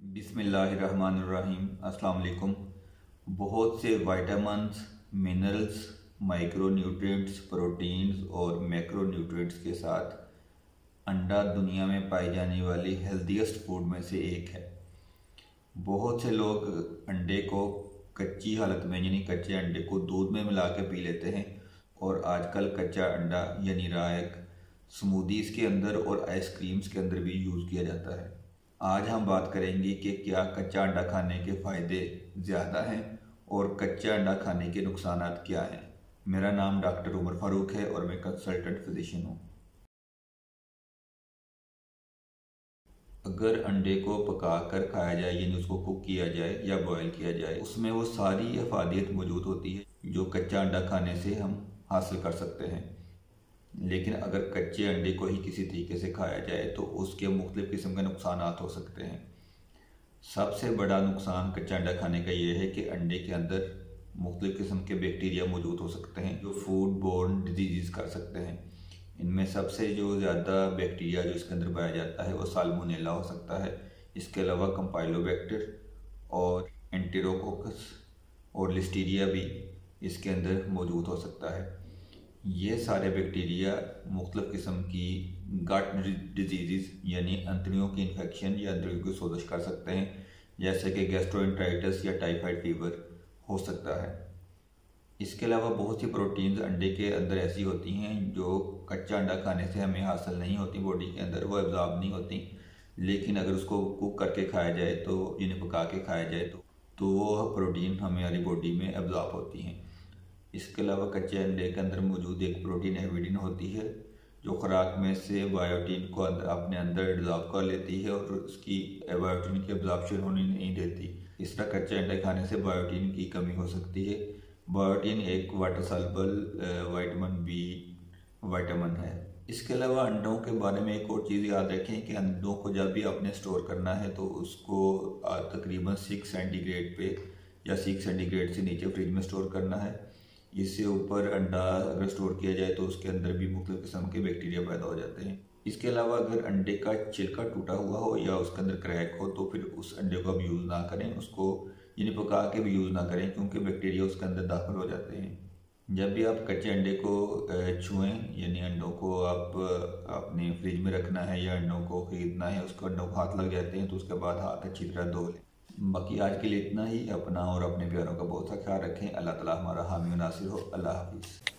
बिस्मिल्लाहिर्रहमानिर्रहीम। अस्सलाम वालेकुम। बहुत से विटामिन्स, मिनरल्स, माइक्रोन्यूट्रिएंट्स, प्रोटीन्स और मैक्रोन्यूट्रिएंट्स के साथ अंडा दुनिया में पाई जाने वाली हेल्दीएस्ट फूड में से एक है। बहुत से लोग अंडे को कच्ची हालत में यानी कच्चे अंडे को दूध में मिला के पी लेते हैं और आजकल कच्चा अंडा यानी रायक एक स्मूदीज़ के अंदर और आइसक्रीम्स के अंदर भी यूज़ किया जाता है। आज हम बात करेंगे कि क्या कच्चा अंडा खाने के फ़ायदे ज़्यादा हैं और कच्चा अंडा खाने के नुकसान क्या हैं। मेरा नाम डॉक्टर उमर फ़ारूक है और मैं कंसल्टेंट फिजिशियन हूँ। अगर अंडे को पका कर खाया जाए यानी उसको कुक किया जाए या बॉयल किया जाए, उसमें वो सारी अफादियत मौजूद होती है जो कच्चा अंडा खाने से हम हासिल कर सकते हैं। लेकिन अगर कच्चे अंडे को ही किसी तरीके से खाया जाए तो उसके मुख्तलिफ़ किस्म के नुकसान हो सकते हैं। सबसे बड़ा नुकसान कच्चा अंडा खाने का ये है कि अंडे के अंदर मुख्तलिफ़ किस्म के बैक्टीरिया मौजूद हो सकते हैं जो फूड बोर्न डिजीज़ कर सकते हैं। इनमें सबसे जो ज़्यादा बैक्टीरिया जो इसके अंदर पाया जाता है वो साल्मोनेला हो सकता है। इसके अलावा कंपाइलोबैक्टर और एंटेरोकोकस और लिस्टीरिया भी इसके अंदर मौजूद हो सकता है। ये सारे बैक्टीरिया मुख्तलिफ़ किस्म की गट डिजीज़ यानी अंतड़ियों की इन्फेक्शन या अंतड़ियों की सोजिश कर सकते हैं, जैसे कि गैस्ट्रोएंटेराइटिस या टाइफाइड फीवर हो सकता है। इसके अलावा बहुत सी प्रोटीन्स अंडे के अंदर ऐसी होती हैं जो कच्चा अंडा खाने से हमें हासिल नहीं होती, बॉडी के अंदर वो एब्जॉर्ब नहीं होती। लेकिन अगर उसको कुक करके खाया जाए तो यानी पका के खाया जाए तो वो प्रोटीन हमारी बॉडी में एब्जॉर्ब होती हैं। इसके अलावा कच्चे अंडे के अंदर मौजूद एक प्रोटीन एविडिन होती है जो खुराक में से बायोटीन को अपने अंदर डिज़ॉल्व कर लेती है और उसकी बायोटीन की एब्जॉर्प्शन होने नहीं देती। इस तरह कच्चे अंडे खाने से बायोटीन की कमी हो सकती है। बायोटीन एक water soluble vitamin B vitamin है। इसके अलावा अंडों के बारे में एक और चीज़ याद रखें कि अंडों को जब भी आपने स्टोर करना है तो उसको तकरीबन 6 सेंटीग्रेड पे या 6 सेंटीग्रेड से नीचे फ्रिज में स्टोर करना है। इससे ऊपर अंडा अगर स्टोर किया जाए तो उसके अंदर भी मुख्तलिफ़ किस्म के बैक्टीरिया पैदा हो जाते हैं। इसके अलावा अगर अंडे का छिलका टूटा हुआ हो या उसके अंदर क्रैक हो तो फिर उस अंडे को आप यूज़ ना करें, उसको यानी पका के भी यूज़ ना करें क्योंकि बैक्टीरिया उसके अंदर दाखिल हो जाते हैं। जब भी आप कच्चे अंडे को छुएं यानी अंडों को आप अपने फ्रिज में रखना है या अंडों को खरीदना है, उसको अंडों को हाथ लग जाते हैं तो उसके बाद हाथ अच्छी तरह धो लें। बाकी आज के लिए इतना ही। अपना और अपने प्यारों का बहुत सा ख्याल रखें। अल्लाह ताला हमारा हामी नासिर हो। अल्लाह हाफिज़।